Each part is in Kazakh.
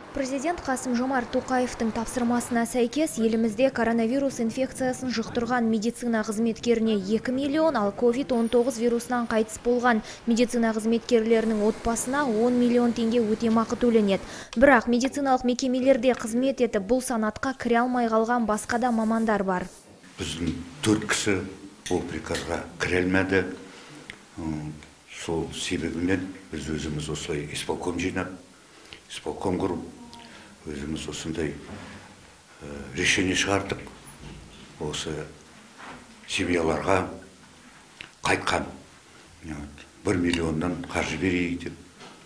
Президент Қасым-Жомарт Тоқаевтың тапсырмасына сәйкес елімізде коронавирус инфекциясын жұқтырған медицина қызметкеріне 2 миллион, ал COVID-19 вирусынан қайтыс болған медицина қызметкерлерінің отбасына 10 миллион теңге өтемақы төленеді. Бірақ медициналық мекемелерде қызмет етіп, бұл санатқа кіре алмай қалған басқа да мамандар бар. Біздің 4 кісі ол приказға кіре алмады. Сол себебімен біз өзіміз осылай исполком жинап, исполком құрып, өзіміз осындай решение шығардық. Осы семьяларға қайтқан 1 миллионнан қаржы берейік деп.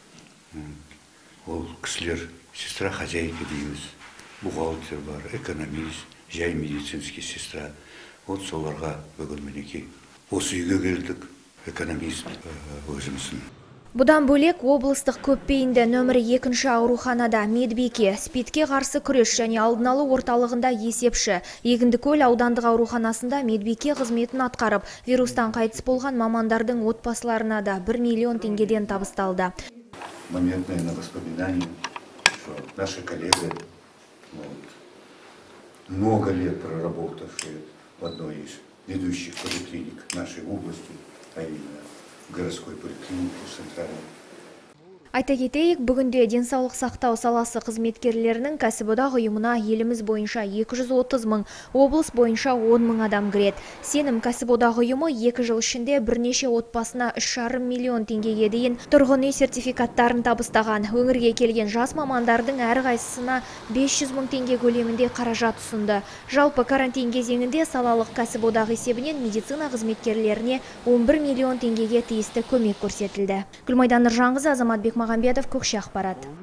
Ол кісілер сестра хозяйка дейміз, бухгалтер бар, экономист, жай медицинский сестра. Вот соларға бүгін мінекей осы үйге келдік, экономист өзіміздің. Бұдан бөлек облыстық көпбейінді нөмірі 2-ші ауруханада медбике, спидке қарсы күрес және алдын алу орталығында есепші, Егіндікөл аудандық ауруханасында медбике қызметін атқарып, вирустан қайтыс болған мамандардың отбасыларына да 1 миллион теңгеден табысталды. Моментное на воспоминание, что наши коллеги, много лет проработавшие в одной из ведущих поликлиник нашей области, а именно городской поликлинике центральной. Айта кетейік, бүгінде денсаулық сақтау саласы қызметкерлерінің кәсіподақ ұйымына еліміз бойынша 230 мың, облыс бойынша 10 мың адам кіреді. Сенім кәсіподақ ұйымы 2 жыл ішінде бірнеше отбасына 3,5 миллион теңгеге дейін тұрғын үй сертификаттарын табыстаған. Өңірге келген жас мамандардың әрқайсысына 500 мың теңге көлемінде қаражат ұсынды. Жалпы карантин кезеңінде салалық кәсіподақ есебінен медицина қызметкерлеріне 11 миллион теңгеге тиісті көмек көрсетілді. Гүлмайдан Нұржанқызы, Азамат Бекмағамбетов, Көкше ақпарат.